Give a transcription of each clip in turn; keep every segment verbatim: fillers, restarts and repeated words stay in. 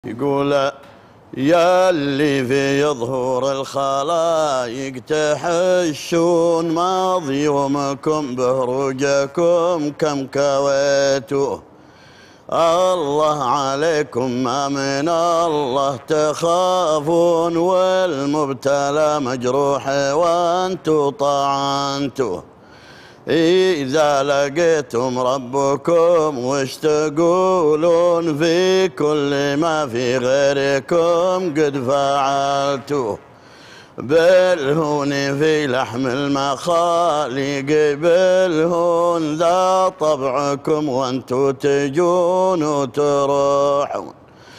يقول يا اللي في ظهور الخلايق تحشون ماضي يومكم بهروجكم كم كويتوا. الله عليكم ما من الله تخافون، والمبتلى مجروح وانتو طعنتوا. إذا لقيتم ربكم وش تقولون في كل ما في غيركم قد فعلتوا؟ بالهون في لحم المخاليق بالهون ذا طبعكم وانتو تجون وتروحون.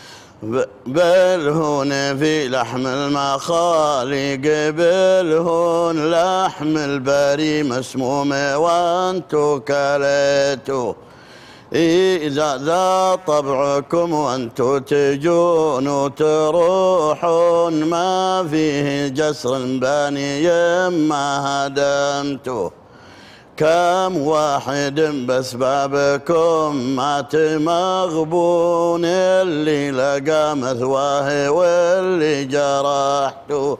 بالهون في لحم المخاليق بالهون لحم البري مسموم وانتو كليتوا. إذا ذا طبعكم وانتو تجون وتروحون ما فيه جسر باني ما هدمتوا. كم واحد بأسبابكم مات مغبون، اللي لقى مثواه واللي جرحته.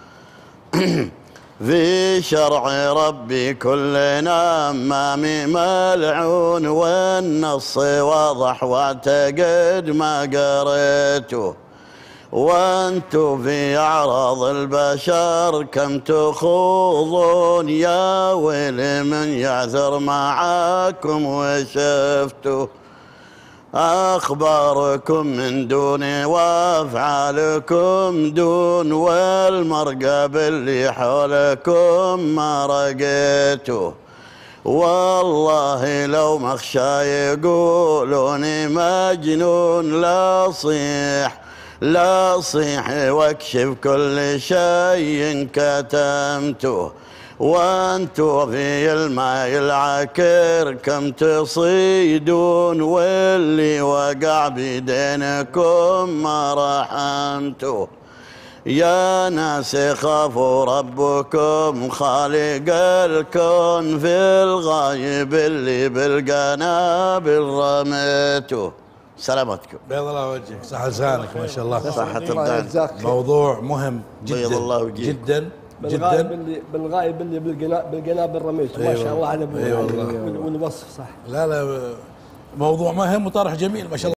في شرع ربي كلنا أمامي ملعون، والنص واضح واعتقد ما قريته. وانتو في أعراض البشر كم تخوضون، يا ويل من يعثر معاكم وشفتوا. أخباركم من دون وأفعالكم دون، والمرقى باللي حولكم ما رقيتوا. والله لو مخشى يقولوني مجنون لا صيح لا صيح واكشف كل شيء كتمته. وانتو في الماء العكر كم تصيدون، واللي وقع بيدينكم ما رحمتوا. يا ناس خافوا ربكم خالق الكون، في الغايب اللي بالقنابل رميته. سلامتكم. بيض الله وجهك، صح لسانك ما شاء الله. صحة الدين. موضوع مهم جدا. بيض الله وجهك. جدا بالغايب جدا. اللي بالغايب اللي بالقنابل رميته. ما شاء الله على والله. والوصف صح. لا لا موضوع مهم وطرح جميل ما شاء الله.